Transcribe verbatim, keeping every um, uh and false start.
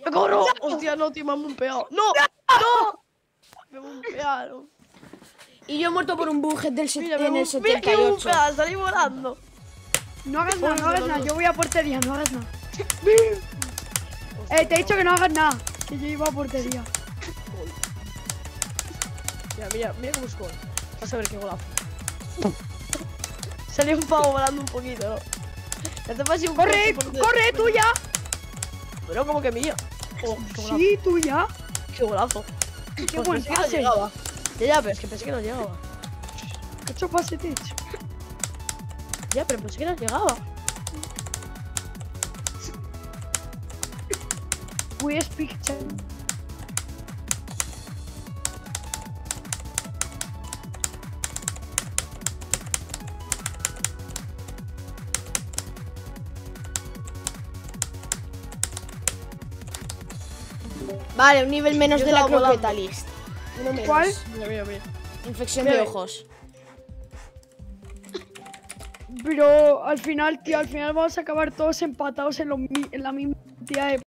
¡Me corro! Hostia, no, tío, me han bumpeado. ¡No! ¡No! Me bumpearon. Y yo he muerto por un bug del Mira, en me el bum- mira setenta y que ocho. bumpeada, salí volando. No hagas nada, no hagas nada. Yo voy a portería, no hagas nada. Hostia, Eh, te he dicho que no hagas nada. Que yo iba a portería. gol. Mira, mira, mira cómo es gol. Vas a ver qué golazo. Salió un pavo volando un poquito, ¿no? Ya te pasé un ¡Corre! coche por- ¡Corre, tuya! Pero como que mío. Oh, qué golazo. Sí, tuya. Qué golazo. Qué Pues buen pensé que no pase. llegaba. Ya, ya, pero es que pensé que no llegaba. ¿Qué hecho pase te he hecho? Ya, pero pensé que no llegaba. We speak Chinese. Vale, un nivel menos Yo de la estaba volando. croqueta list. Uno menos. ¿Cuál? Mira, mira, mira. Infección Mira, de mira. ojos. Pero al final, tío, al final vamos a acabar todos empatados en, lo mi- en la misma cantidad de